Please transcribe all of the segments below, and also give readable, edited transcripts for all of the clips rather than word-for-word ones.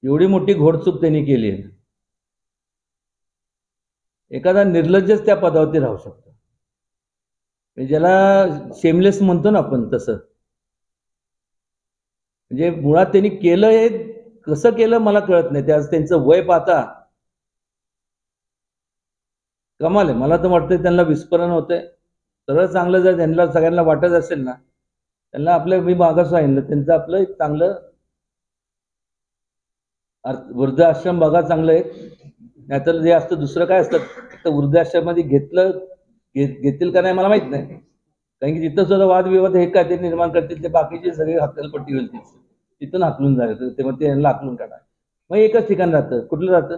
एवढी मोठी घोडचूक त्यांनी केली आहे. एखादा निर्लज्जच त्या पदावरती राहू शकतो. ज्याला शेमलेस म्हणतो ना आपण तसं. म्हणजे मुळात त्यांनी केलं हे कसं केलं मला कळत नाही. त्याच त्यांचं वय पाहता कमाल आहे. मला तर वाटतं त्यांना विस्फोरण होतंय. सरळ चांगलं जर त्यांना सगळ्यांना वाटत असेल ना, त्यांना आपलं मी मागं सांगितलं त्यांचं आपलं एक चांगलं वृद्धाश्रम बघा चांगलं आहे. नाहीतर जे असतं दुसरं काय असतं तर वृद्धाश्रममध्ये घेतील का नाही मला माहित नाही. कारण की तिथं सुद्धा वादविवाद हे काय ते निर्माण करतील ते बाकीचे सगळे हक्कलपट्टी होईल तिथून हाकलून जायचं ते मग त्यांना हाकलून काढा. मग एकच ठिकाण राहतं. कुठलं राहतं?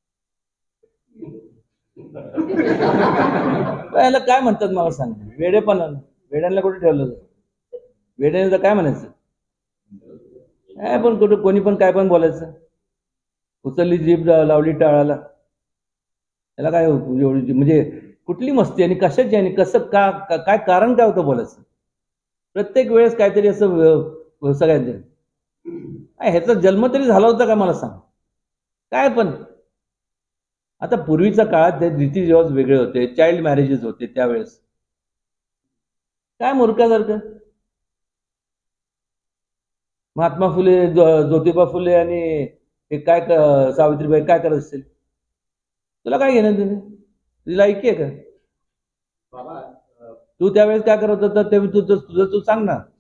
याला काय म्हणतात मला सांग. वेडेपणा. वेड्यांना कुठे ठेवलं? वेड्याने तर काय म्हणायचं? काय पण कुठं कोणी पण काय पण बोलायचं. उचलली जीभ लावली टाळाला. त्याला काय एवढी म्हणजे कुठली मस्ती आणि कशाची आणि कसं काय कारण काय होतं बोलायचं? प्रत्येक वेळेस काहीतरी असं सगळ्यांचे ह्याचा जन्म तरी झाला होता का मला सांग. काय पण आता पूर्वीच्या काळात ते रीती रिवाज वेगळे होते. चाइल्ड मॅरेजेस होते त्यावेळेस. काय मूर्खासारखं. महात्मा फुले ज्योतिबा फुले आणि हे काय सावित्रीबाई काय करत असतील? तुला काय घेणं तिने? तुला ऐकी आहे का? तू त्यावेळेस काय करत होता ते तुझं तू सांग ना.